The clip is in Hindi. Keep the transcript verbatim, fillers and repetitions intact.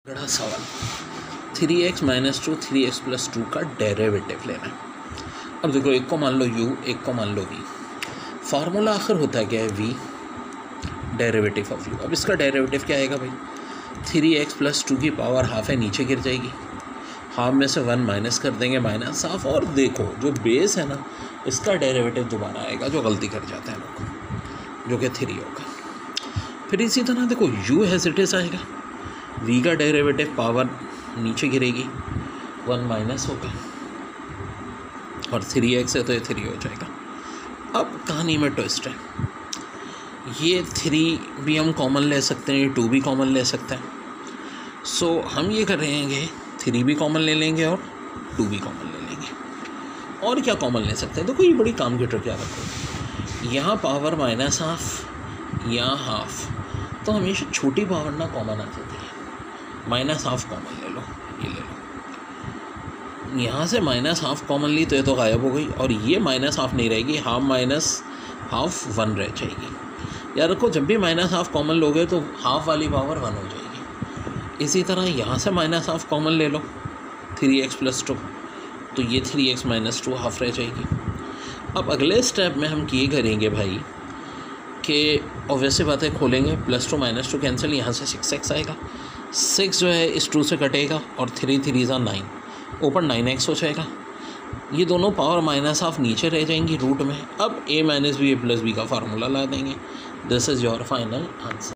बड़ा सवाल, three X minus two three X plus two का डेरिवेटिव लेना है। अब देखो, एक को मान लो u, एक को मान लो v। फार्मूला आखिर होता क्या है, v डेरिवेटिव ऑफ u। अब इसका डेरिवेटिव क्या आएगा भाई, थ्री एक्स प्लस टू की पावर हाफ है, नीचे गिर जाएगी, हाफ में से वन माइनस कर देंगे, माइनस हाफ। और देखो जो बेस है ना, इसका डेरिवेटिव दोबारा आएगा, जो गलती कर जाते हैं लोग, जो कि थ्री होगा। फिर इसी तरह देखो u हैज इट इज आएगा, v का डेरिवेटिव पावर नीचे गिरेगी, वन माइनस होगा, और थ्री एक्स है तो ये थ्री हो जाएगा। अब कहानी में ट्विस्ट है, ये थ्री भी हम कॉमन ले सकते हैं, टू भी कॉमन ले सकते हैं। सो so, हम ये कर रहे हैं, थ्री भी कॉमन ले लेंगे और टू भी कॉमन ले लेंगे। और क्या कॉमन ले सकते हैं, देखो ये बड़ी काम की ट्रिक याद रखो, यहाँ पावर माइनस हाफ, यहाँ हाफ, तो हमेशा छोटी पावर ना कॉमन आ जाती है। माइनस हाफ कॉमन ले लो, ये ले लो, यहाँ से माइनस हाफ कॉमन ली तो ये तो गायब हो गई, और ये माइनस हाफ नहीं रहेगी, हाफ माइनस हाफ वन रह जाएगी। याद रखो, जब भी माइनस हाफ कॉमन लोगे तो हाफ वाली पावर वन हो जाएगी। इसी तरह यहाँ से माइनस हाफ कॉमन ले लो, थ्री एक्स प्लस टू, तो ये three X minus two half रह जाएगी। अब अगले स्टेप में हम ये करेंगे भाई कि ऑब्वियसली बातें खोलेंगे, plus two minus two cancel, यहाँ से सिक्स एक्स आएगा, सिक्स जो है इस टू से कटेगा, और थ्री थ्री ज़ा नाइन, ऊपर नाइन एक्स हो जाएगा। ये दोनों पावर माइनस हाफ नीचे रह जाएंगी रूट में। अब a माइनस बी ए प्लस बी का फार्मूला ला देंगे। This is your final answer.